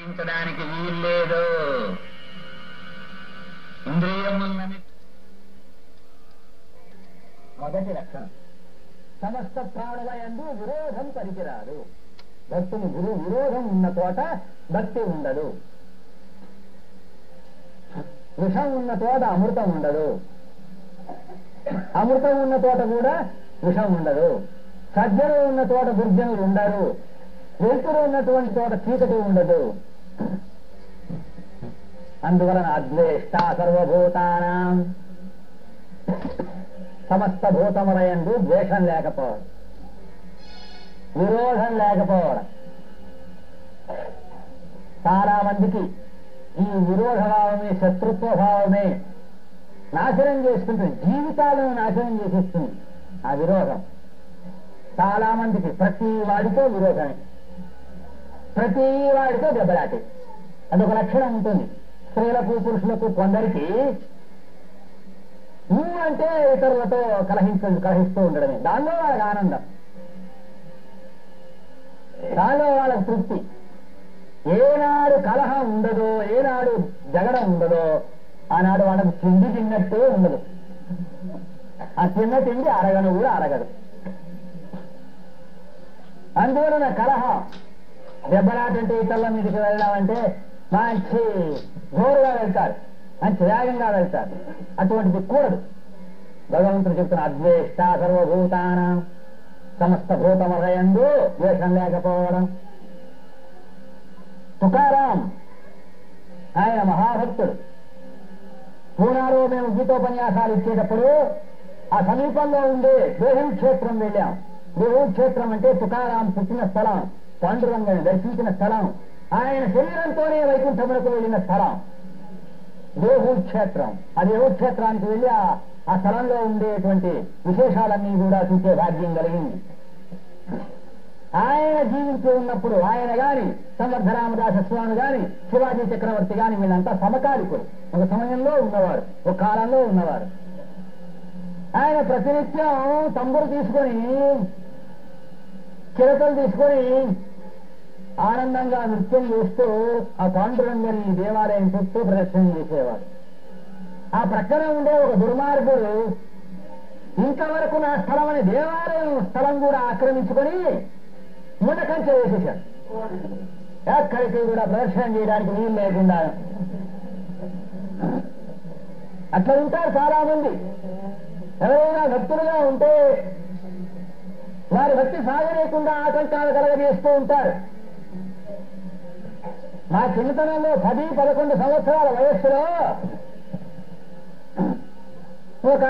ప్రవేశించడానికి వీల్లేదు. ఇంద్రియములని మొదటి లక్షణం సమస్త ప్రాణుల యందు విరోధం పనికిరాదు. భక్తుని విరోధం ఉన్న చోట భక్తి ఉండదు. విషం ఉన్న చోట అమృతం ఉండదు. అమృతం ఉన్న చోట కూడా విషం ఉండదు. సజ్జలు ఉన్న చోట దుర్జనులు ఉండరు. వెలుతురు ఉన్నటువంటి చోట చీకటి ఉండదు. అందువలన అద్వేష్ట సర్వభూతానాం, సమస్త భూతములయందు ద్వేషం లేకపోవడం, విరోధం లేకపోవడం. చాలా మందికి ఈ విరోధ భావమే, శత్రుత్వ భావమే నాశనం చేసుకుంటుంది, జీవితాలను నాశనం చేసేస్తుంది. ఆ విరోధం చాలా మందికి, ప్రతి వాడితో విరోధమే, ప్రతి వాడితో దెబ్బలాటే. అదొక లక్షణం ఉంటుంది స్త్రీలకు పురుషులకు. కొందరికి నువ్వు అంటే ఇతరులతో కలహిస్తూ ఉండడమే, దానిలో వాళ్ళకి ఆనందం, దానిలో వాళ్ళకి తృప్తి. ఏనాడు కలహం ఉండదో, ఏనాడు జగడం ఉండదో, ఆనాడు వాళ్ళకు తిండి తిన్నట్టే ఉండదు. ఆ తిన్న తిండి అరగను కూడా అరగదు. అందువలన కలహం, దెబ్బలాటంటే ఇతరుల మీదకి వెళ్ళామంటే మంచి జోరుగా వెళ్తారు, మంచి వేగంగా వెళ్తారు. అటువంటిది కూడదు. భగవంతుడు చెప్తున్న అద్వేష్ట సర్వభూతానాం, సమస్త భూతములయందు ద్వేషం లేకపోవడం. తుకారాం ఆయన మహాభక్తుడు. పూనాలో మేము గీతోపన్యాసాలు ఇచ్చేటప్పుడు ఆ సమీపంలో ఉండే దేహం క్షేత్రం వెళ్ళాం. దేహం క్షేత్రం అంటే తుకారాం పుట్టిన స్థలం, పాండురంగని దర్శించిన స్థలం, ఆయన శరీరంతోనే వైకుంఠములకు వెళ్ళిన స్థలం దేహూక్షేత్రం. ఆ దేహూక్షేత్రానికి వెళ్ళి ఆ స్థలంలో ఉండేటువంటి విశేషాలన్నీ కూడా చూసే భాగ్యం కలిగింది. ఆయన జీవించి ఉన్నప్పుడు ఆయన గాని, సంవర్ధరామదాస స్వామి గాని, శివాజీ చక్రవర్తి గాని వీళ్ళంతా సమకాలికులు, ఒక సమయంలో ఉన్నవారు, ఒక కాలంలో ఉన్నవారు. ఆయన ప్రతినిత్యం తంబురు తీసుకొని, చిరతలు తీసుకొని ఆనందంగా నృత్యం చేస్తూ ఆ పాండురంగని దేవాలయం చుట్టూ ప్రదర్శన చేసేవాడు. ఆ ప్రక్కన ఉండే ఒక దుర్మార్గుడు ఇంతవరకు నా స్థలం అనే దేవాలయం స్థలం కూడా ఆక్రమించుకొని ముండ కంచె వేసేశాడు. ఎక్కడికి కూడా ప్రదర్శన చేయడానికి వీలు లేకుండా. అట్లా ఉంటారు చాలా మంది. ఎవరైనా భక్తులుగా ఉంటే వారి భక్తి సాగలేకుండా ఆటంకాలు కలగజేస్తూ ఉంటారు. మా చిన్నతనంలో 10-11 సంవత్సరాల వయస్సులో ఒక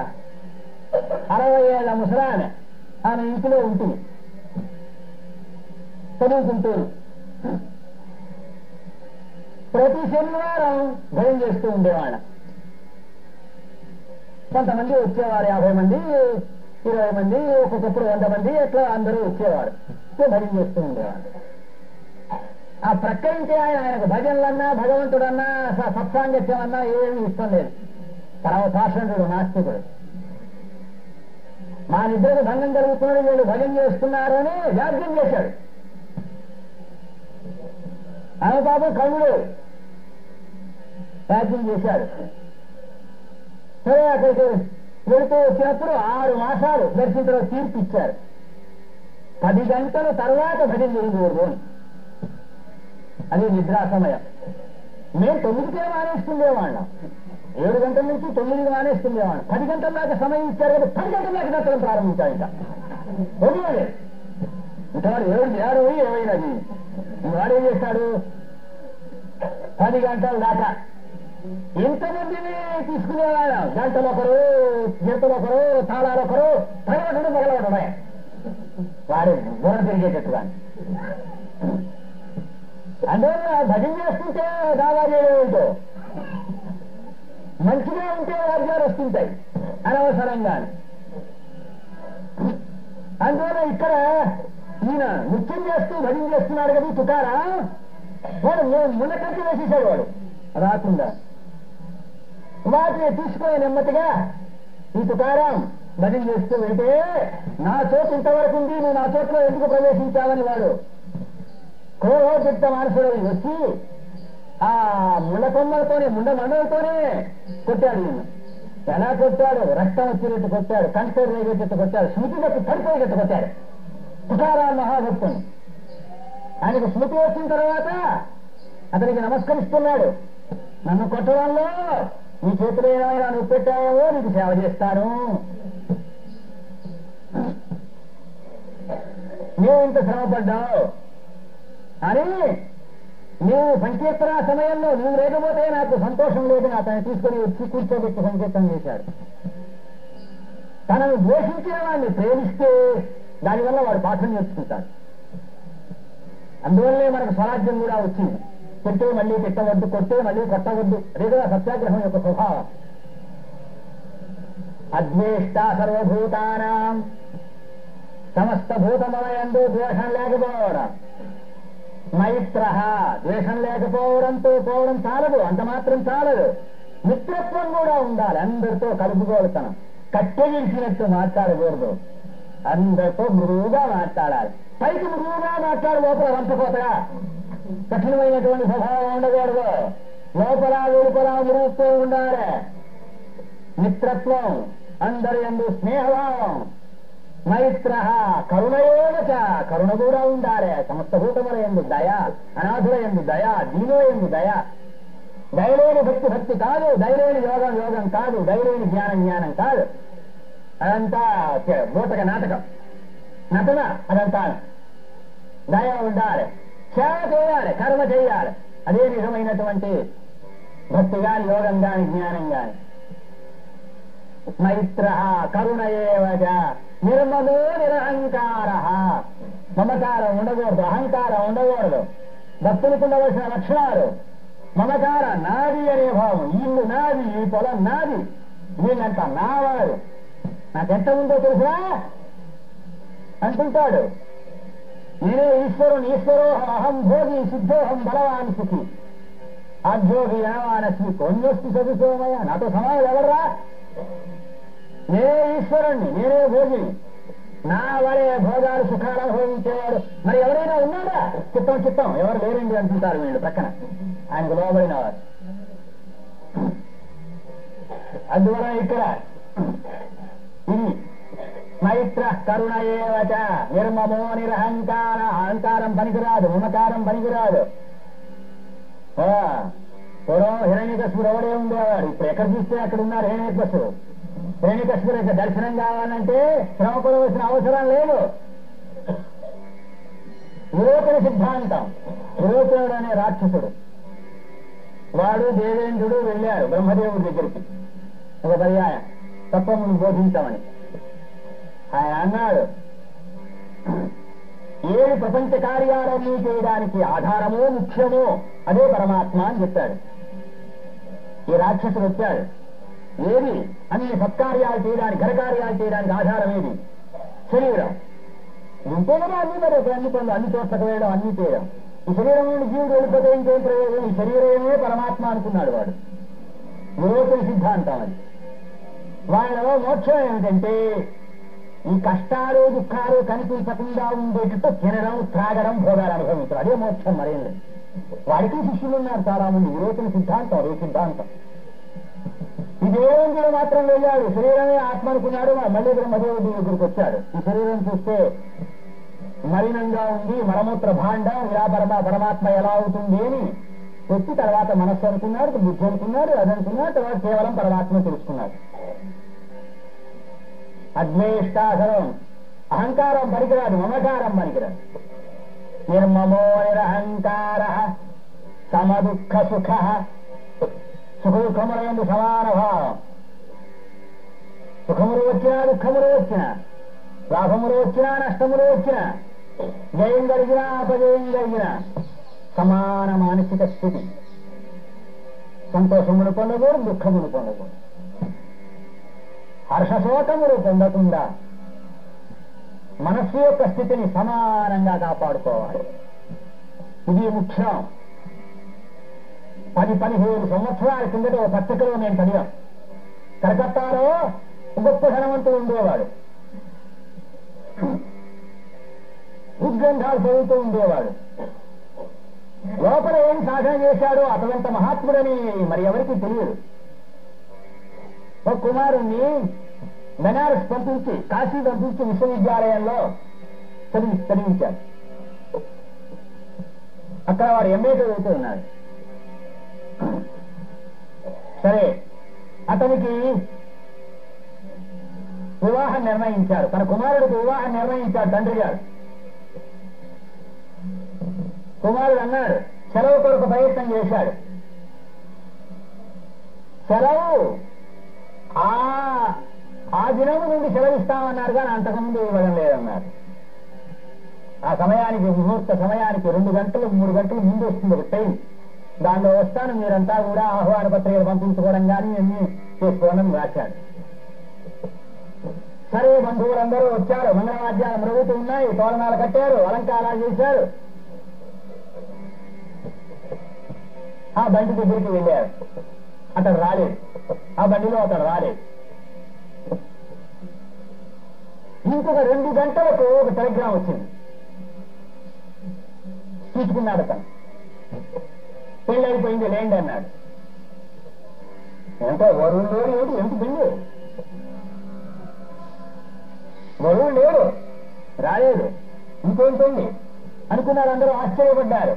60 ఏళ్ల ముసలామె ఆమె ఇంటిలో ఉంటుంది, చదువుకుంటూరు. ప్రతి శనివారం భయం చేస్తూ ఉండేవాళ్ళ. కొంతమంది వచ్చేవారు, 50 మంది, 20 మంది, ఒక్కొక్కప్పుడు 100 మంది, ఎట్లా అందరూ వచ్చేవారు. భయం చేస్తూ ఉండేవాడు. ఆ ప్రక్కరించి ఆయనకు భజనలన్నా, భగవంతుడన్నా, సత్సాంగత్యం అన్నా ఏమీ ఇష్టం లేదు. పరమపాషణుడు, నాస్తికుడు. మా నిద్రకు భంగం జరుగుతున్నాడు, వీళ్ళు భజన చేస్తున్నారు అని వ్యాఖ్యం చేశాడు. ఆమె పాపం కవుడు వ్యాఖ్యం చేశాడు. సరే అక్కడికి వెళుతూ వచ్చినప్పుడు 6 మాసాలు దర్శించడం తీర్పు ఇచ్చారు. 10 గంటల తర్వాత భజన చేయకూడదు అని. అది నిద్రా సమయం. మేము 9కే మానేస్తుండేవాళ్ళం, 7 గంటల నుంచి 9కి మానేస్తుండేవాళ్ళం. 10 గంటల దాకా సమయం ఇచ్చారు కదా, 10 గంటల దాకా నచ్చడం ప్రారంభించాం. ఇంకా వదిలేదు. ఇంకా వాడు 7 ఏమైనది వాడేం చేస్తాడు, 10 గంటల దాకా ఇంతమందిని తీసుకునేవాళ్ళం. గంటలు ఒకరు, గంటలు ఒకరు, తాళాలు ఒకరు, పైన మొదలవడమే వాడి బుర్ర తిరిగేటట్టుగా. అందువల్ల భజన చేస్తుంటే దావా చేయడం మంచిగా ఉంటే రాజ్యాలు వస్తుంటాయి అనవసరంగా. అందువల్ల ఇక్కడ ఈయన నృత్యం చేస్తూ భజన చేస్తున్నాడు కదా తుకారా, వాడు ముండ కంచి వేసేసాడు. వాడు రాకుండా వాటిని తీసుకునే నెమ్మదిగా ఈ తుకారాం భజన చేస్తూ వెళ్తే, నా చోటు ఇంతవరకు ఉంది, నువ్వు నా చోట్లో ఎందుకు ప్రవేశించావని వాడు క్రోధోచిత్త మనసులో వచ్చి ఆ ముండ కొమ్మలతోనే ముండ మండలతోనే కొట్టాడు నిన్ను. ఎలా కొట్టాడు? రక్తం వచ్చేటట్టు కొట్టాడు, కంటే రేగేటట్టు కొట్టాడు, స్మృతిలోకి పడిపోయేటట్టు కొట్టాడు తుకారాం మహాభక్తుని. ఆయనకు స్మృతి వచ్చిన తర్వాత అతనికి నమస్కరిస్తున్నాడు. నన్ను కొట్టడంలో నీ చేతులు ఏమైనా నువ్వు పెట్టావో నీకు సేవ చేస్తాను, నువ్వు ఇంత శ్రమపడ్డావు అని నీవు సంకీర్తన సమయంలో నువ్వు లేకపోతే నాకు సంతోషం లేదని అతన్ని తీసుకుని వచ్చి కూర్చోబెట్టి సంకీర్తన చేశాడు. తనను ద్వేషించిన వాడిని ప్రేమిస్తే దానివల్ల వాడు పాఠం నేర్చుకుంటాడు. అందువల్లే మనకు స్వరాజ్యం కూడా వచ్చింది. తిట్టే మళ్ళీ తిట్టవద్దు, కొట్టే మళ్ళీ కొట్టవద్దు, అదే కదా సత్యాగ్రహం యొక్క స్వభావం. అద్వేష్ట సర్వభూతానాం, సమస్త భూతమయందు ద్వేషం లేకపోవడం. మైత్ర, ద్వేషం లేకపోవడంతో పోవడం చాలదు, అంత మాత్రం చాలదు, మిత్రత్వం కూడా ఉండాలి. అందరితో కలుపుకోలుతనం, కట్టెగిలిచినట్టు మాట్లాడకూడదు, అందరితో మృదువుగా మాట్లాడాలి. పైకి మృదువుగా మాట్లాడు, లోపల వంపకోతగా కఠినమైనటువంటి స్వభావం ఉండకూడదు, లోపల వెలుపల మృదువుతూ ఉండాలి. మిత్రత్వం, అందరి యందు స్నేహభావం. మైత్ర, కరుణయోగ, కరుణ కూడా ఉండాలి. సమస్త భూతముల యందు దయ, అనాథుల యందు దయ, దీనుల యందు దయ. దయలేని భక్తి భక్తి కాదు, దయలేని యోగం యోగం కాదు, దయలేని జ్ఞానం జ్ఞానం కాదు. అదంతా బూటక నాటకం, నటన. అదంతా దయ ఉండాలి, సేవ చేయాలి, కర్మ చేయాలి. అదే నిజమైనటువంటి భక్తి గాని, యోగం గాని, జ్ఞానం గాని. మైత్ర, కరుణయేవజ, నిర్మలో నిరహంకార. మమకారం ఉండకూడదు, అహంకారం ఉండకూడదు. భక్తులకు ఉండవలసిన లక్షణాలు మమకార, నాది అనే భావం. ఇల్లు నాది, ఈ పొలం నాది, వీళ్ళంతా నావారు, నాకెంత ఉందో తెలుసా అంటుంటాడు. నేనే ఈశ్వరుని, ఈశ్వరోహం అహం భోగి సిద్ధోహం బలవాన్ సుఖి అభ్యోగి యనవానస్మి కొన్యస్తి చదువుకోమయ్యా, నాతో సమానం ఎవర్రా? నేనే ఈశ్వరుణ్ణి, నేనే భోగిని, నా వరే భోగాలు సుఖాలు అనుభవించేవాడు మరి ఎవరైనా ఉన్నాడా? చిత్తం చిత్తం ఎవరు లేరండి అంటుంటారు వీళ్ళు ప్రక్కన, ఆయనకు లోబడిన వారు. అందువల్ల ఇక్కడ ఇది మైత్ర కరుణయేవచ, నిర్మమో నిరహంకార. అహంకారం పనికిరాదు, మమకారం పనికిరాదు. పూర్వం హిరణ్యకశిపుడు ఎవడే ఉండేవాడు, ఇప్పుడు ఎక్కడ చూస్తే అక్కడ ఉన్నారు హిరణ్యకశిపుడు. హిరణ్యకశిపుడు యొక్క దర్శనం కావాలంటే శ్రమ పడవలసిన అవసరం లేదు. విరోచన సిద్ధాంతం. విరోచనుడు అనే రాక్షసుడు, వాడు దేవేంద్రుడు వెళ్ళారు బ్రహ్మదేవుడి దగ్గరికి ఒక పర్యాయం తత్వమును బోధించామని. ఆయన అన్నాడు, ఏది ప్రపంచ కార్యాలన్నీ చేయడానికి ఆధారమో ముఖ్యమో అదే పరమాత్మ అని చెప్పాడు. ఈ రాక్షసుడు వచ్చాడు, ఏది అన్ని సత్కార్యాలు చేయడానికి, ఘనకార్యాలు చేయడానికి ఆధారం ఏది? శరీరం. ఉంటే కదా అన్ని మరి అన్ని పనులు, అన్ని చోట్లకు వేయడం, అన్ని చేయడం. ఈ శరీరం నుండి జీవుడు వెళ్ళిపోతే ఇంకేం ప్రయోజనం? ఈ శరీరమే పరమాత్మ అనుకున్నాడు వాడు. విరోచన సిద్ధాంతం అది. వాళ్ళలో మోక్షం ఏమిటంటే ఈ కష్టాలు దుఃఖాలు కనిపించకుండా ఉండేటట్టు తినడం, త్రాగడం, భోగాలు అనుభవించడం, అదే మోక్షం, మరేం లేదు. వాడికి శిష్యులు ఉన్నారు చాలా మంది. విరోచన సిద్ధాంతం అదే సిద్ధాంతం. ఈ దేవేంద్రుడు మాత్రం వెళ్ళాడు, శరీరమే ఆత్మ అనుకున్నాడు. మళ్ళీ బ్రహ్మదేవుడి దగ్గరికి వచ్చాడు. ఈ శరీరం చూస్తే మలినంగా ఉంది, మలమూత్ర భాండం, ఇలా పరమాత్మ ఎలా అవుతుంది అని వచ్చి తర్వాత మనస్సు అనుకున్నాడు, బుద్ధి అనుకున్నాడు, అది అనుకున్నాడు, తర్వాత కేవలం పరమాత్మ తెలుసుకున్నాడు. అద్వేష్టాసరం, అహంకారం పనికిరాదు, మమకారం పనికిరాదు. నిర్మమో నిరహంకార, సమదుఃఖ సుఖ. సుఖ దుఃఖముల యందు సమాన భావం. సుఖములు వచ్చినా దుఃఖములు వచ్చినా, లాభములు వచ్చినా నష్టములు వచ్చినా, జయం కలిగినా అపజయం కలిగినా సమాన మానసిక స్థితి. సంతోషమును పొందకూడదు, దుఃఖమును పొందకూడదు, హర్షశోకములు పొందకుండా మనస్సు యొక్క స్థితిని సమానంగా కాపాడుకోవాలి. ఇది ముఖ్యం. 10-15 సంవత్సరాల కిందట ఒక పత్రికలో నేను చదివాం. కలకత్తాలో గొప్ప ధనవంతుడు ఉండేవాడు, ఉద్గ్రంథాలు చదువుతూ ఉండేవాడు. లోపల ఏం సాధన చేశాడో అతనంత మహాత్ముడని మరి ఎవరికి తెలియదు. ఒక కుమారుణ్ణి బెనారస్ పంపించి, కాశీ పంపించి విశ్వవిద్యాలయంలో చదివించాడు. అక్కడ వాడు ఎంఏ చదువుతూ ఉన్నాడు. సరే, అతనికి వివాహం నిర్ణయించారు. తన కుమారుడికి వివాహం నిర్ణయించాడు తండ్రి గారు. కుమారుడు అన్నాడు, సెలవు కొరకు ప్రయత్నం చేశాడు. సెలవు ఆ దినము నుండి సెలవిస్తామన్నారు కానీ అంతకుముందు ఇవ్వడం లేదన్నారు. ఆ సమయానికి, ముహూర్త సమయానికి 2 గంటలు 3 గంటలు ముందు వస్తుంది ఒక టైం. దానిలో వస్తాను, మీరంతా కూడా ఆహ్వాన పత్రికలు పంపించుకోవడం కానీ అన్ని చేసుకోవడం రాశాడు. సరే, బంధువులందరూ వచ్చారు. మంగళవాద్యాలు మరుగుతూ ఉన్నాయి, తోరణాలు కట్టారు, అలంకారాలు చేశారు. ఆ బండి దగ్గరికి వెళ్ళారు. అతడు రాలేదు. ఆ బండిలో అతడు రాలేదు. ఇంకొక 2 గంటలకు ఒక టెలిగ్రామ్ వచ్చింది. తీసుకున్నాడు అతను. పెళ్ళైపోయింది, లేండి అన్నాడు. ఎంతో వరువు లేడు, ఏమిటి ఎంత పెళ్ళి, వరువు లేడు, రాలేదు, ఇంకేంటండి అనుకున్నారు. అందరూ ఆశ్చర్యపడ్డారు.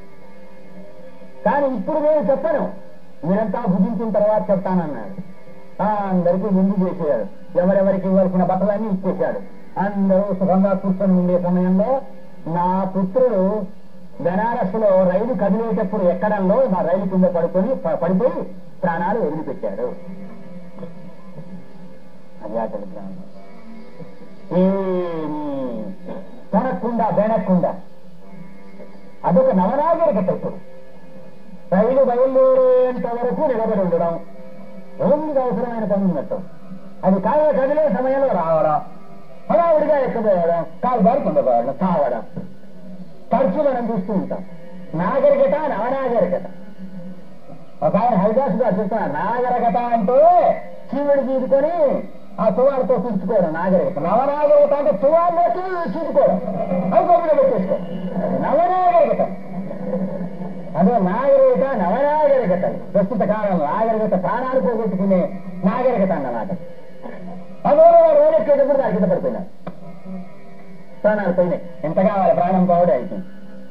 కానీ ఇప్పుడు నేను చెప్పను, మీరంతా భుజించిన తర్వాత చెప్తానన్నాడు. అందరికీ విందు చేసేయాడు. ఎవరెవరికి ఇవ్వాల్సిన బట్టలన్నీ ఇచ్చేశాడు. అందరూ సుఖంగా కూర్చొని ఉండే సమయంలో నా పుత్రుడు బెనారస్ లో రైలు కదిలేటప్పుడు ఎక్కడంలో నా రైలు కింద పడిపోయి ప్రాణాలు వదిలిపెట్టాడు. తొనకుండా బెనకుండా అదొక నవనాగరికత. ఇప్పుడు రైలు బయలుదేరేంత వరకు నిలబడి ఉండడం, రోజుకి అవసరమైన పని ఉన్నట్టు. అది కదిలే సమయంలో రావడం, హడావుడిగా ఎక్కబోయడం, కాలు బారి కింద పోవడం, తావడం, తరచు మనం చూస్తూ ఉంటాం. నాగరికత, నవనాగరికత. ఒక ఆయన హరిదాస్ గారు చెప్తున్నారు, నాగరికత అంటే చీవుడు తీసుకొని ఆ తువాలతో చూసుకోవడం నాగరికత. నవనాగరికత అంటే తువాల్లోకి చూసుకోవడం, అది గొప్పగా పెట్టేసుకోవడం నవనాగరికత. అదే నాగరికత, నవనాగరికత. ప్రస్తుత కాలంలో నాగరికత ప్రాణాలు పోగొట్టుకునే నాగరికత అన్నమాట. అదో రోజు ఎక్కేటప్పుడు దాని కింద పడిపోయినారు, ప్రాణాలు పోయినాయి. ఎంత కావాలి ప్రాణం పోవడం అయిపోయింది.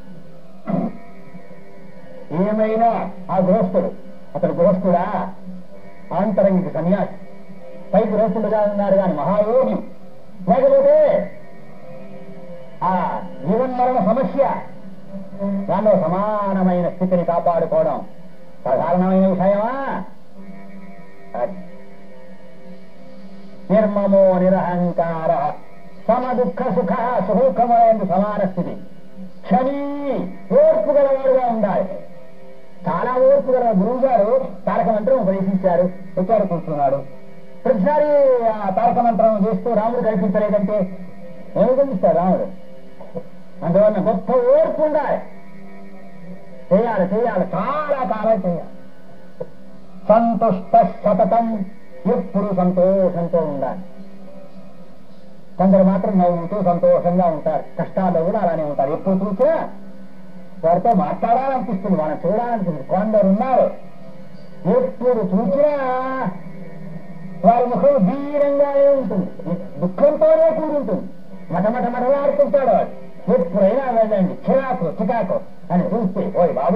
ఏమైనా ఆ గృహస్థుడు, అతడు గృహస్థుడా, ఆంతరంగిక సన్యాసి, పై గృహస్థుడుగా ఉన్నారు కానీ మహాయోగి. లేకపోతే ఆ జీవన్మరణ సమస్య, దానిలో సమానమైన స్థితిని కాపాడుకోవడం సాధారణమైన విషయమా? నిర్మమో నిరహంకార సమ దుఃఖ సుఖ సుఖమైన సమాన స్థితి. క్షణీ ఓర్పు గలవాడుగా ఉండాలి. చాలా ఓర్పు గల గురువు గారు తారక మంత్రం ఉపదేశించారు. వచ్చారు, కూర్చున్నాడు. ప్రతిసారి ఆ తారక మంత్రం చేస్తూ రాముడు కల్పించలేదంటే ఏమి కల్పిస్తాడు రాముడు? అందువల్ల గొప్ప ఓర్పు ఉండాలి. చేయాలి, చాలా కాలం చేయాలి. సంతుష్ట సతతం, ఎప్పుడు సంతోషంతో ఉండాలి. కొందరు మాత్రం నవ్వుతూ సంతోషంగా ఉంటారు, కష్టాల్లో కూడా అలానే ఉంటారు. ఎప్పుడు చూసినా వారితో మాట్లాడాలనిపిస్తుంది, వాళ్ళని చూడాలనిపిస్తుంది. కొందరు ఉన్నారు ఎప్పుడు చూసినా వారి ముఖం ధీరంగానే ఉంటుంది, దుఃఖంతోనే కూడుంటుంది. మటమటమటలాడుతుంటాడు వాడు. ఎప్పుడైనా వెళ్ళండి, చికాకు అని చూస్తే ఓయ్ బాబు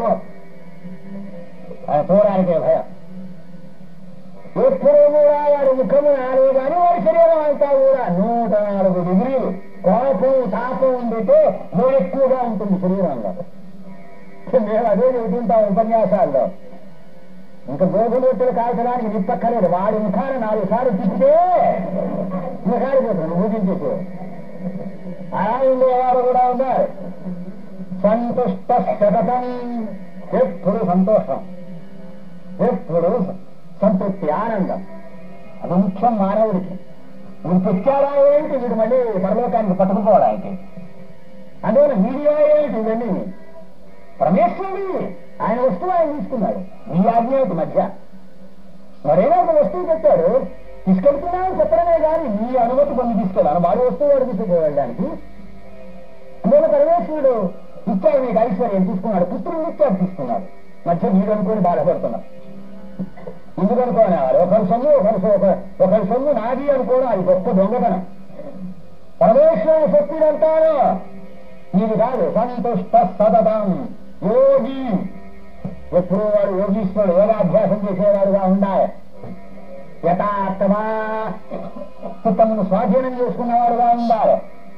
అని చూడడానికే భయం. ఎప్పుడు కూడా వాడి ముఖము నాలుగు కానీ వాడి శరీరం అంతా కూడా 104 డిగ్రీలు కోపం తాపం ఉండితే ఎక్కువగా ఉంటుంది శరీరంలో. మేము అదే చెబుతుంటాం ఉపన్యాసాల్లో. ఇంకా గోగులొత్తులు కాల్చడానికి నిప్పక్కలేదు. వాడి ముఖాన్ని 4 సార్లు తిప్పితే ఇంకా కాలిపోతుంది, పూజించేసి. అలా ఉండేవారు కూడా ఉన్నారు. సంతుష్ట సతతం, ఎప్పుడు సంతోషం, ఎప్పుడు సంతృప్తి, ఆనందం. అది ముఖ్యం మానవుడికి. వీడు తెచ్చాడా ఏంటి, వీడు మళ్ళీ పరలోకానికి పట్టుకుపోవడానికి. అందువల్ల మీడియా ఏంటి, ఇవన్నీ పరమేశ్వరుడి ఆయన వస్తువు ఆయన తీసుకున్నాడు. మీ ఆజ్ఞకి మధ్య మరేనా ఒక వస్తువు చెప్పాడు, తీసుకెళ్తున్నామని చెప్పడమే కానీ మీ అనుమతి పొంది తీసుకెళ్ళాను. వాడి వస్తువు వాడు తీసుకువెళ్ళడానికి. అందువల్ల పరమేశ్వరుడు ఇచ్చాడు నీకు ఐశ్వర్యం తీసుకున్నాడు, పుత్రుడు ఇచ్చాడు తీసుకున్నాడు, మధ్య మీరు అనుకుని బాధపడుతున్నాడు. ఎందుకు అనుకోనేవారు? ఒకరి సొమ్ము నాది అనుకోవడం అది గొప్ప దొంగతనం. పరమేశ్వరుని శక్తినంతాను నీది కాదు. సంతుష్ట సతతం యోగి, ఎప్పుడూ వాడు యోగీశ్వరుడు యోగాభ్యాసం చేసేవాడుగా ఉండాలి. యథార్థమా చిత్తమును స్వాధీనం చేసుకున్నవాడుగా ఉండాలి.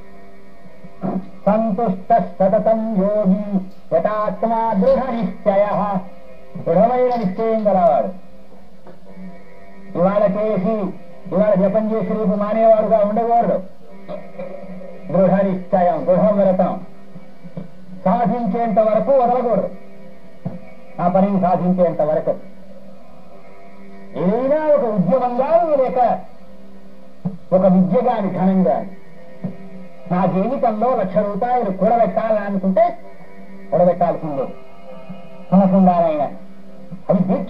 సంతుష్ట సతతం యోగి యథాత్మా దృఢ నిశ్చయ, దృఢమైన నిశ్చయం గలవాడు. ఇవాళ జపం చేసి రేపు మానేవాడుగా ఉండకూడదు. దృఢ నిశ్చయం, దృఢవ్రతం, సాధించేంత వరకు వదలకూడదు. ఆ పనిని సాధించేంత వరకు ఏదైనా ఒక ఉద్యమంగా లేక ఒక విద్య గాని ధనం గాని నా జీవితంలో 1,00,000 రూపాయలు కూడబెట్టాలని అనుకుంటే కూడబెట్టాల్సిందే. కొనకుండానైనా అది దీక్ష.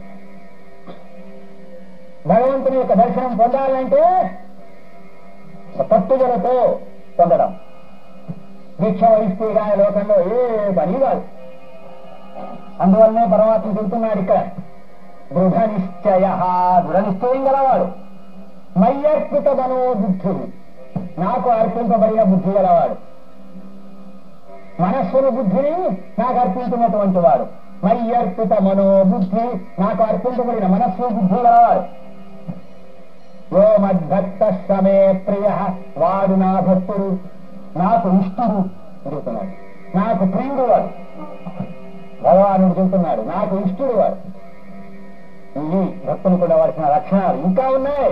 భగవంతుని యొక్క దర్శనం పొందాలంటే పట్టుదలతో పొందడం. దీక్ష వహిస్తే కానీ లోకంలో ఏ పని కాదు. అందువల్లనే పరమాత్మ చెబుతున్నాడు ఇక్కడ దృఢ నిశ్చయ, దృఢ నిశ్చయం గలవాడు. మయ్యర్పిత మనోబుద్ధుడు, నాకు అర్పింపబడిన బుద్ధి గలవాడు. మనస్సును బుద్ధిని నాకు అర్పించినటువంటి వాడు. మయ్యర్పిత మనోబుద్ధి, నాకు అర్పింపబడిన మనస్సు బుద్ధి గలవాడు. యో మద్భక్త సమే ప్రియ, వాడు నా భక్తుడు, నాకు ఇష్టడు చెబుతున్నాడు. నాకు ప్రియుడు వాడు. భగవానుడు చెబుతున్నాడు నాకు ఇష్టడు వాడు. ఇవి భక్తునికి ఉండవలసిన లక్షణాలు ఇంకా ఉన్నాయి.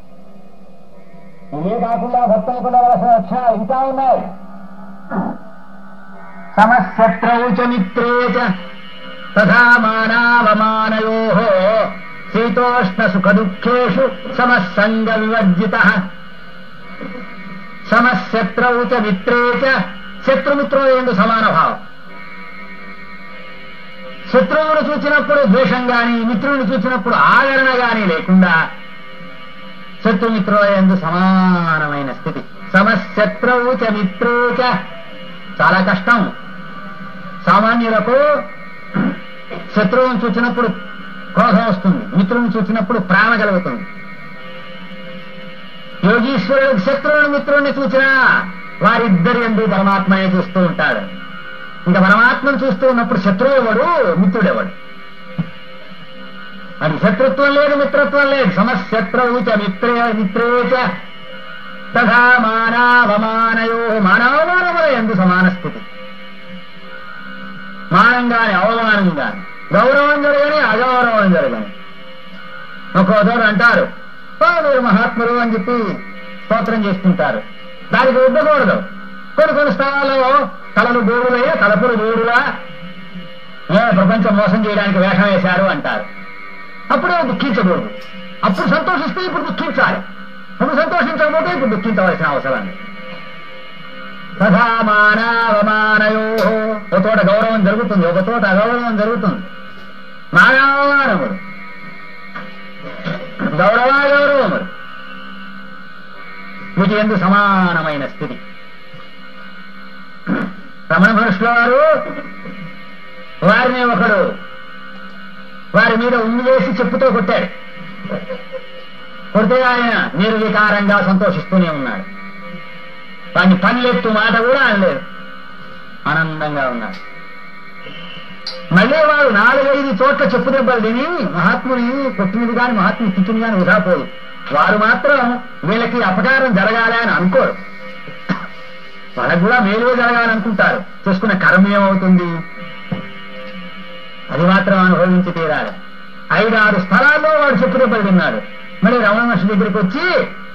ఇవే కాకుండా భక్తునికి ఉండవలసిన లక్షణాలు ఇంకా ఉన్నాయి. సమశత్రౌ చ మిత్రే చ తథా మానావమానయో శీతోష్ణ సుఖ దుఃఖేషు సమస్సంగ వివర్జితః. సమశత్రౌ చ మిత్రే చ, శత్రుమిత్రుల యందు సమాన భావం. శత్రువును చూచినప్పుడు ద్వేషం గాని, మిత్రుని చూచినప్పుడు ఆదరణ గాని లేకుండా శత్రుమిత్రుల యందు సమానమైన స్థితి. సమశత్రౌ చ మిత్రే చ, చాలా కష్టం. సామాన్యులకు శత్రువును చూచినప్పుడు క్రోధం వస్తుంది, మిత్రుని చూచినప్పుడు ప్రేమ కలుగుతుంది. యోగీశ్వరుడు శత్రువుని మిత్రుడిని చూచినా వారిద్దరి యందు పరమాత్మనే చూస్తూ ఉంటాడు. ఇంకా పరమాత్మను చూస్తూ ఉన్నప్పుడు శత్రువు ఎవడు, మిత్రుడెవడు? అది శత్రుత్వం లేదు, మిత్రత్వం లేదు. సమశత్రౌ చ మిత్రే చ తథా మానావమానయో, మానవమానముల యందు సమాన స్థితి. మానం గాని అవమానం గాని, గౌరవం జరగని అగౌరవం జరగని. ఒక్కోదోడు అంటారు మీరు మహాత్ములు అని చెప్పి స్తోత్రం చేసుకుంటారు. దానికి ఉండకూడదు. కొన్ని స్థలాల్లో తలలు గోడులయ్యా, తలపులు గోడులా, ప్రపంచం మోసం చేయడానికి వేషం వేశారు అంటారు. అప్పుడే దుఃఖించకూడదు. అప్పుడు సంతోషిస్తే ఇప్పుడు దుఃఖించాలి. అప్పుడు సంతోషించకపోతే ఇప్పుడు దుఃఖించవలసిన అవసరం లేదు. తథా మానావమానయో, ఒక తోట గౌరవం జరుగుతుంది, ఒక తోట అగౌరవం జరుగుతుంది. మానవమానముడు, గౌరవాగౌరవముడు, వీటి యందు సమానమైన స్థితి. రమణ మహర్షుల వారు వారిని ఒకడు వారి మీద ఉమ్మి వేసి చెప్పుతో కొట్టాడు. కొడితే ఆయన నిర్వికారంగా సంతోషిస్తూనే ఉన్నాడు. వాడిని పల్లెత్తు మాట కూడా అనలేదు, ఆనందంగా ఉన్నాడు. మళ్ళీ వాడు 4-5 చోట్ల చెప్పు దెబ్బలు తిని మహాత్ముని కొట్టినది కానీ మహాత్ముని తిట్టింది కానీ వృధా పోదు. వారు మాత్రం వీళ్ళకి అపకారం జరగాలి అని అనుకోరు. వాళ్ళకు కూడా మేలుగా జరగాలనుకుంటారు. చేసుకున్న కర్మ ఏమవుతుంది, అది మాత్రం అనుభవించి తీరాలి. 5-6 స్థలాల్లో వాడు చెప్పు దెబ్బలు తిన్నాడు. మళ్ళీ రమణ మహర్షి దగ్గరికి వచ్చి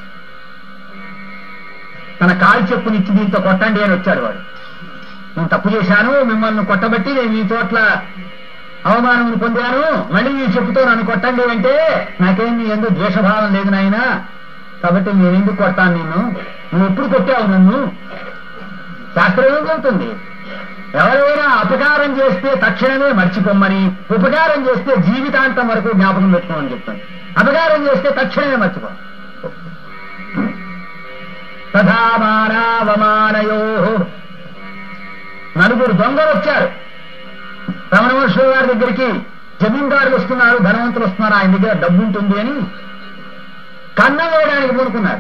తన కాలు చెప్పునిచ్చి దీంతో కొట్టండి అని వచ్చాడు. వాడు నేను తప్పు చేశాను, మిమ్మల్ని కొట్టబట్టి నేను ఈ చోట్ల అవమానం పొందాను, మళ్ళీ ఈ చెప్పుతో నన్ను కొట్టండి అంటే నాకేమి ఎందుకు ద్వేషభావం లేదు నాయన, కాబట్టి నేను ఎందుకు కొట్టాను నిన్ను, నువ్వు ఎప్పుడు కొట్టావు నన్ను? శాస్త్రం ఏం చెబుతుంది? ఎవరైనా అపకారం చేస్తే తక్షణమే మర్చిపోమ్మని, ఉపకారం చేస్తే జీవితాంతం వరకు జ్ఞాపకం పెట్టుకోమని చెప్తాను. అపకారం చేస్తే తక్షణమే మర్చిపో. తథా మానావమానయో, నలుగురు దొంగలు వచ్చారు రమణ మహర్షి గారి దగ్గరికి. జమీందారులు వస్తున్నారు, ధనవంతులు వస్తున్నారు, ఆయన దగ్గర డబ్బు ఉంటుంది అని కన్నం వేయడానికి పూనుకున్నారు.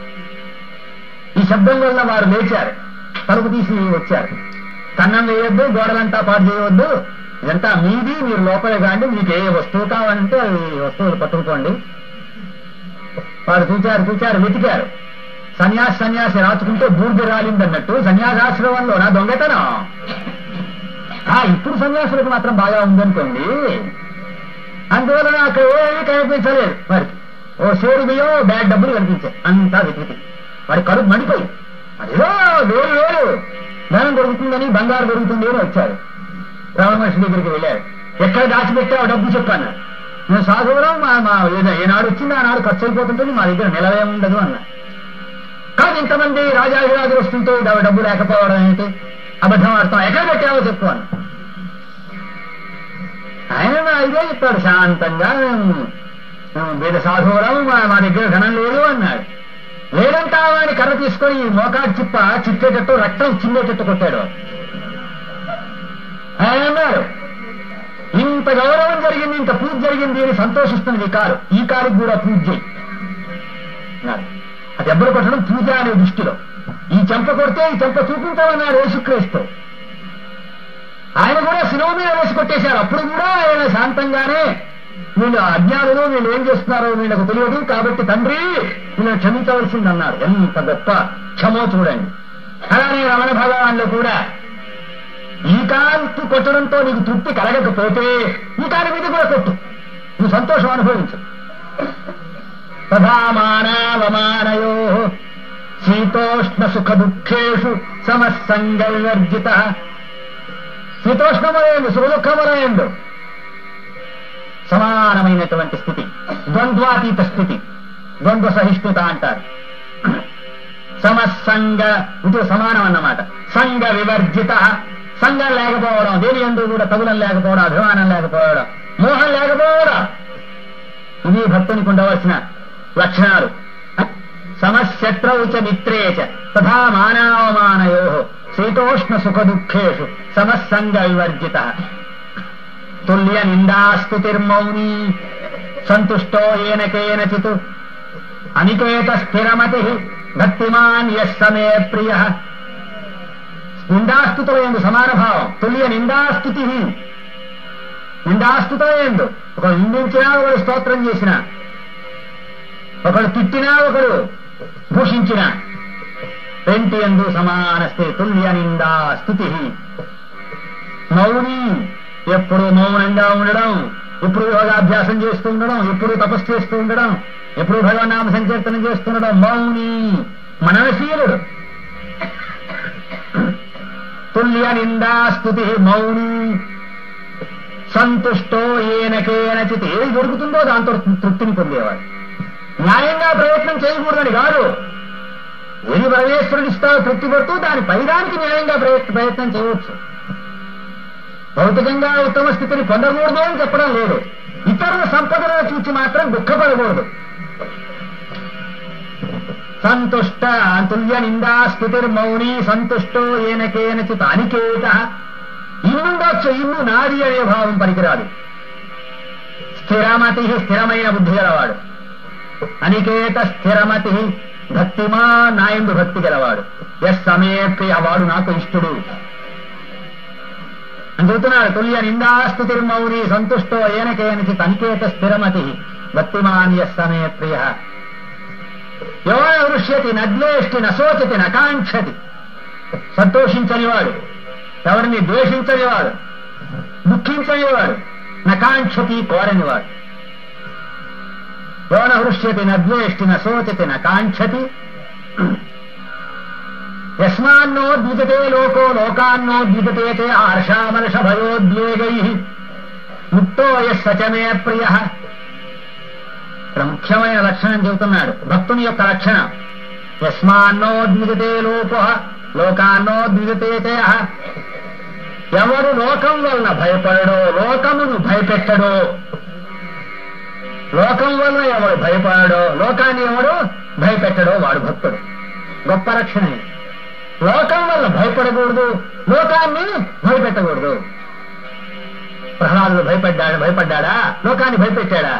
ఈ శబ్దం వల్ల వారు లేచారు, తలుపు తీసి వచ్చారు. కన్నం వేయొద్దు, గోడలంతా పాటు చేయవద్దు, ఇదంతా మీది, మీరు లోపలే కాండి, మీకు ఏ వస్తువు కావాలంటే అవి వస్తువులు పట్టుకోండి. వారు చూచారు, వెతికారు. సన్యాసి రాచుకుంటే బూర్ది రాలిందన్నట్టు సన్యాసాశ్రమంలో నా దొంగతనం. ఇప్పుడు సన్యాసులకు మాత్రం బాగా ఉందనుకోండి, అందువల్ల అక్కడ ఏమీ కనిపించలేదు. మరి ఓ షేరు బియ్యం, బ్యాగ్ డబ్బులు కనిపించాయి. అంతా వెతికి వాడి కడుపు మండిపోయి, అదేదో వేరు ధనం దొరుకుతుందని, బంగారు దొరుకుతుంది అని వచ్చారు. రమణ మహర్షి దగ్గరికి వెళ్ళారు. ఎక్కడ దాచిపెట్టావు డబ్బు చెప్పాను. నేను సాధువులం, మా ఏనాడు వచ్చింది ఆనాడు ఖర్చు అయిపోతుంటుంది, మా దగ్గర నిలవేముండదు అన్నా. కాదు, ఇంతమంది రాజాధిరాజులు వస్తుంటే డబ్బు లేకపోవడం ఏంటి, అబద్ధం ఆడతాం, ఎక్కడ పెట్టావో చెప్పు అన్న. ఆయన ఇదే చెప్తాడు శాంతంగా, మేము వేద సాధువులం, మా దగ్గర ధనం లేదు అన్నాడు. లేదంటావా అని కర్ర తీసుకొని మోకాడు చిప్ప చిట్టేటట్టు, రక్తం చిందేటట్టు కొట్టాడు. ఆయన అన్నారు, ఇంత గౌరవం జరిగింది, ఇంత పూజ జరిగింది అని సంతోషిస్తున్నది ఈ కారుకి కూడా పూజ చేయి. ఆ దెబ్బలు కొట్టడం పూజ అనే దృష్టిలో. ఈ చెంప కొడితే ఈ చెంప చూపుతామన్నాడు యేసుక్రీస్తు. ఆయన కూడా శిలువ మీద వేసి కొట్టేశారు. అప్పుడు కూడా ఆయన శాంతంగానే, వీళ్ళు అజ్ఞానులు, వీళ్ళు ఏం చేస్తున్నారో వీళ్ళకు తెలియదు, కాబట్టి తండ్రి వీళ్ళని క్షమించవలసిందన్నారు. ఎంత గొప్ప క్షమో చూడండి. అలానే రమణ భగవాన్లు కూడా ఈ కాలు కొట్టడంతో నీకు తృప్తి కలగకపోతే ఈ కాలు మీద కూడా కొట్టు, నువ్వు సంతోషం అనుభవించు. తథా మానవమానయో శీతోష్ణ సుఖ దుఃఖేషు సమస్సంగవర్జిత. శీతోష్ణమయందు, సుఖ దుఃఖమయందు సమానమైనటువంటి స్థితి, ద్వంద్వాతీత స్థితి, ద్వంద్వ సహిష్ణుత అంటారు. సమస్సంగ ఇది సమానం అన్నమాట. సంగ వివర్జిత, సంగం లేకపోవడం, దేని యందు కూడా తగులం లేకపోవడం, అభిమానం లేకపోవడం, మోహం లేకపోవడం, ఇది భక్తునికి ఉండవలసిన లక్షణాలు. సమశత్రౌ చ మిత్రే చ తథా మానవమానయో శీతోష్ణ సుఖ దుఃఖేషు సమస్సంగ వివర్జిత. తుల్య నిందాస్తుతిర్మౌనీ సంతుష్టో ఏన కేనచిత్ అనికేత స్థిరమతి భక్తిమాన్ యః సమే ప్రియ. నిందాస్తుతుల యందు సమాన భావం. తుల్య నిందాస్తుతి, నిందాస్తుతుల యందు ఒకడు నిందించినా, ఒకడు స్తోత్రం చేసినా, ఒకడు తిట్టినా, ఒకడు భూషించిన, రెంటి యందు సమాన స్థితి. తుల్య నిందాస్తుతి. మౌని, ఎప్పుడు మౌనంగా ఉండడం, ఎప్పుడు యోగాభ్యాసం చేస్తూ ఉండడం, ఎప్పుడు తపస్సు చేస్తూ ఉండడం, ఎప్పుడు భగవన్నామ సంకీర్తనం చేస్తుండడం. మౌని, మననశీలుడు. తుల్య నిందాస్తుతి మౌని. సంతుష్టో ఏన కేనచిత్, ఏది దొరుకుతుందో దాంతో తృప్తిని పొందేవాడు. న్యాయంగా ప్రయత్నం చేయకూడదని కాదు, ఏది పరమేశ్వరుడు ఇస్తావో తృప్తి పడుతూ దాని పైదానికి న్యాయంగా ప్రయత్నం చేయవచ్చు. భౌతికంగా ఉత్తమ స్థితిని పొందకూడదు అని చెప్పడం లేదు. ఇతరుల సంపదలను చూసి మాత్రం దుఃఖపడకూడదు. సంతుష్ట తుల్య నిందాస్తుతిర్మౌని సంతుష్టో ఏన కేనచిత్ అనికేత. ఇల్లుండొచ్చు, ఇల్లు నాది అనే భావం పనికిరాదు. స్థిరమతి, స్థిరమైన బుద్ధి గలవాడు. అనికేత స్థిరమతి భక్తిమా, నాయందు భక్తి గలవాడు. ఎస్ సమే ప్రియ, వాడు నాకు ఇష్టడు అని చెబుతున్నాడు. తుల్య నిందాస్తుతిర్మౌని సంతుష్టో ఏన కేనచిత్ అనికేత స్థిరమతి భక్తిమాన్ యః సమే ప్రియ. ఎవరు హృష్యతి నద్వేష్టి నశోచతి నకాంక్షతి. సంతోషించనివాడు, ఎవరిని ద్వేషించనివాడు, దుఃఖించనివాడు, నకాంక్షతి కోరనివాడు. ఎవరు హృష్యతి నద్వేష్టి నశోచతి నకాంక్షతి. యస్మాన్నో ద్విజతే లోకో లోకాన్నో ద్విజతే ఆర్షామర్ష భయోద్వేగై ముక్తో యః స మే ప్రియ. ముఖ్యమైన లక్షణం చెబుతున్నాడు, భక్తుని యొక్క లక్షణం. యస్మాన్నో ద్విజతే లోకో లోకాన్నో ద్విజతే. ఎవరు లోకం వలన భయపడడో, లోకమును భయపెట్టడో, లోకం వలన ఎవడు భయపడడో, లోకాన్ని ఎవడు భయపెట్టడో వాడు భక్తుడు. గొప్ప లక్షణం. లోకం వల్ల భయపడకూడదు, లోకాన్ని భయపెట్టకూడదు. ప్రహ్లాదుడు భయపడ్డా? లోకాన్ని భయపెట్టాడా?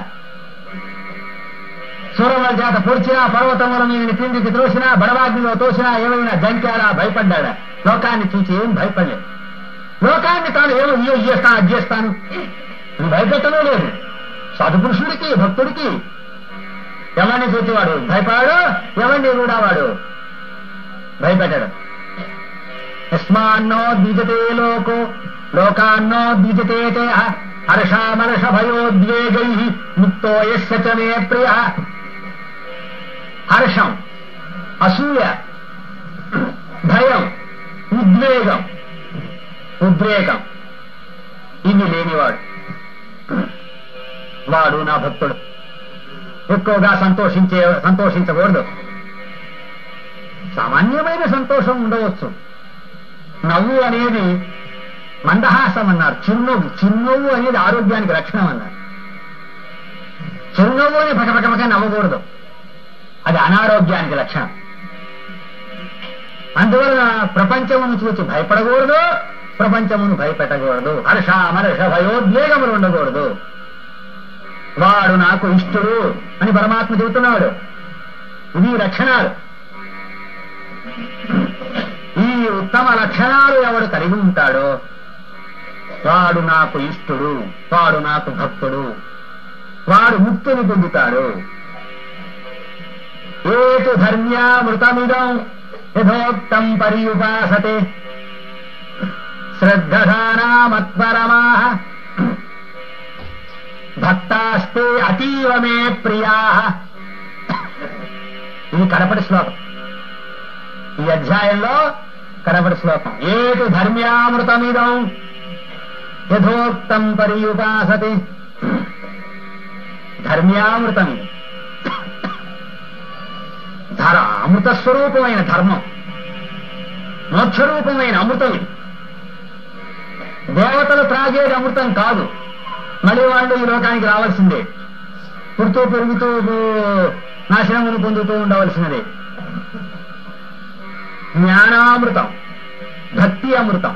సూరముల చేత పొడిచినా, పర్వతముల మీద కిందికి త్రోసినా, బడవాగ్నిలో తోసినా, ఏమైనా దంకాడా? భయపడ్డా? లోకాన్ని చూసి ఏం భయపడలేదు. లోకాన్ని తాను ఏమో ఇది చేస్తాను, అది చేస్తాను భయపెట్టడం లేదు. సత్పురుషుడికి, భక్తుడికి ఎవరిని చూసేవాడు భయపడాడు, ఎవరిని కూడా వాడు భయపెట్టాడు. యస్మాన్నో ద్విజతే లోకో లోకాన్నో ద్విజతే హర్షామర్ష భయోద్వేగై ముక్తో యస్య చ మే ప్రియ. హర్షం, అసూయ, భయం, ఉద్రేకం ఇవి లేనివాడు వాడు నా భక్తుడు. ఎక్కువగా సంతోషించకూడదు. సామాన్యమైన సంతోషం ఉండవచ్చు. నవ్వు అనేది మందహాసం అన్నారు. చిరునవ్వు అనేది ఆరోగ్యానికి లక్షణం అన్నారు. చిరునవ్వు అని పకపకపక నవ్వకూడదు, అది అనారోగ్యానికి లక్షణం. అందువలన ప్రపంచమును చూసి భయపడకూడదు, ప్రపంచమును భయపెట్టకూడదు. హర్షామర్ష భయోద్వేగములు ఉండకూడదు. వాడు నాకు ఇష్టడు అని పరమాత్మ చెబుతున్నాడు. ఇది లక్షణాలు. ఈ ఉత్తమ లక్షణాలు ఎవడు కలిగి ఉంటాడో వాడు నాకు ఇష్టడు, వాడు నాకు భక్తుడు, వాడు ముక్తిని పొందుతాడు. ఏతు ధర్మ్యామృతమిదం యథోక్తం పర్యుపాసతే శ్రద్ధధానా మత్పరమాః భక్తాస్తే అతీవ మే ప్రియాః. ఇది కడపటి శ్లోకం. ఈ అధ్యాయంలో కడపటి శ్లోకం. ఏతు ధర్మ్యామృతమిదం యథోక్తం పర్యుపాసతే. ధర్మ్యామృతమిది అమృత స్వరూపమైన ధర్మం, మోక్షరూపమైన అమృతం. ఇది దేవతలు త్రాగేది అమృతం కాదు. మళ్ళీ వాళ్ళు ఈ లోకానికి రావాల్సిందే, పుడుతూ పెరుగుతూ నాశనమును పొందుతూ ఉండవలసినదే. జ్ఞానామృతం, భక్తి అమృతం.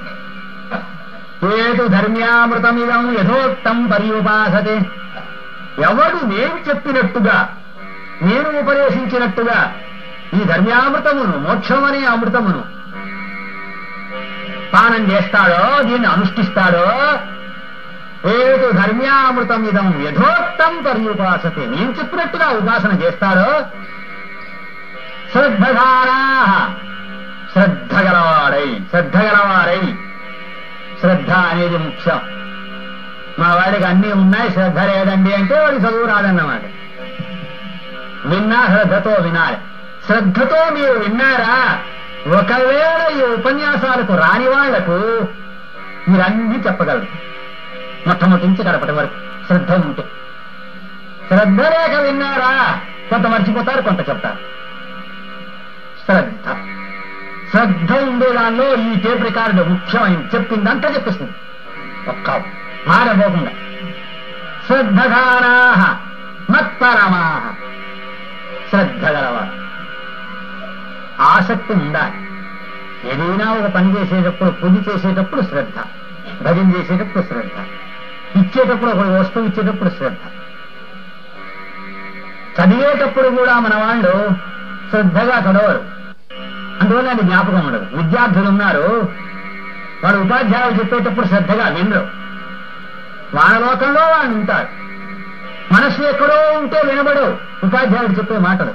ఏదు ధర్మ్యామృతమిదం యథోక్తం పర్యుపాసతే. ఎవడు నేను చెప్పినట్టుగా, నేను ఉపదేశించినట్టుగా ఈ ధర్మ్యామృతమును, మోక్షం అనే అమృతమును పానం చేస్తాడో, దీన్ని అనుష్ఠిస్తాడో, ఏదు ధర్మ్యామృతమిదం యథోక్తం పర్యుపాసతే, నేను చెప్పినట్టుగా ఉపాసన చేస్తాడో, శ్రద్ధధారా, శ్రద్ధగలవారై. శ్రద్ధ అనేది ముఖ్యం. మా వాడికి అన్నీ ఉన్నాయి, శ్రద్ధ లేదండి అంటే వాడికి చదువు రాదన్నమాట. విన్నా శ్రద్ధతో వినాలి. శ్రద్ధతో మీరు విన్నారా? ఒకవేళ ఈ ఉపన్యాసాలకు రాని వాళ్లకు మీరన్నీ చెప్పగలరు, మొట్టమొదటి నుంచి కడపటి వరకు శ్రద్ధ ఉంటే. శ్రద్ధ లేక విన్నారా? కొంత మర్చిపోతారు, కొంత చెప్తారు. శ్రద్ధ ఉండేదానిలో ఈ టేప్ రికార్డు ముఖ్యమైనది. చెప్పిందంతా చెప్పేస్తుంది, ఒక్క మారబోకుండా. శ్రద్ధధానాః మత్పరమాః. శ్రద్ధ గలవారు. ఆసక్తి ఉండాలి. ఏదైనా ఒక పని చేసేటప్పుడు, పూజ చేసేటప్పుడు శ్రద్ధ, భజన చేసేటప్పుడు శ్రద్ధ, ఇచ్చేటప్పుడు ఒక వస్తువు ఇచ్చేటప్పుడు శ్రద్ధ, చదివేటప్పుడు కూడా మన వాళ్ళు శ్రద్ధగా చదవరు. అందువల్ల అది జ్ఞాపకం ఉండదు. విద్యార్థులు ఉన్నారు, వాడు ఉపాధ్యాయులు చెప్పేటప్పుడు శ్రద్ధగా వినరు. వాళ్ళ లోకంలో వాళ్ళు ఉంటారు. మనస్సు ఎక్కడో ఉంటే వినబడవు ఉపాధ్యాయుడు చెప్పే మాటలు.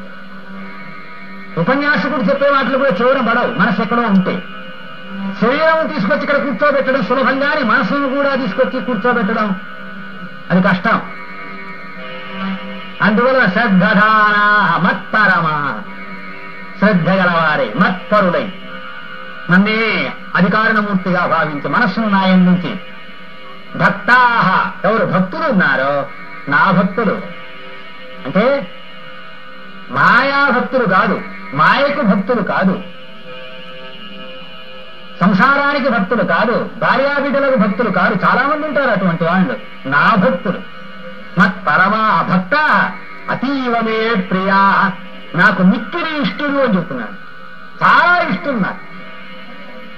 ఉపన్యాసకుడు చెప్పే మాటలు కూడా చివర పడవు, మనస్సు ఎక్కడో ఉంటే. శరీరం తీసుకొచ్చి ఇక్కడ కూర్చోబెట్టడం సులభంగానే మనస్సును కూడా తీసుకొచ్చి కూర్చోబెట్టడం అది కష్టం. అందువల్ల శ్రద్ధధానాః మత్పరమాః. శ్రద్ధ గలవారే, మత్పరులై, నన్నే అధికారణమూర్తిగా భావించి మనస్సును నాయం నుంచి. భక్తాః, ఎవరు భక్తులు ఉన్నారో నా భక్తులు. అంటే మాయా భక్తులు కాదు, మాయకు భక్తులు కాదు, సంసారానికి భక్తులు కాదు, భార్యాబిడ్డలకు భక్తులు కాదు. చాలా మంది ఉంటారు అటువంటి వాళ్ళు. నా భక్తులు. మత్పరమా భక్తాః అతీవ మే ప్రియాః. నాకు మిక్కిలి ఇష్టలు అని చెప్తున్నాడు. చాలా ఇస్తున్నారు.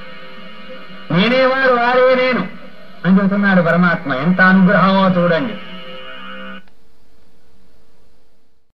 నేనేవాడు వారే నేను అని చెబుతున్నాడు పరమాత్మ. ఎంత అనుగ్రహమో చూడండి.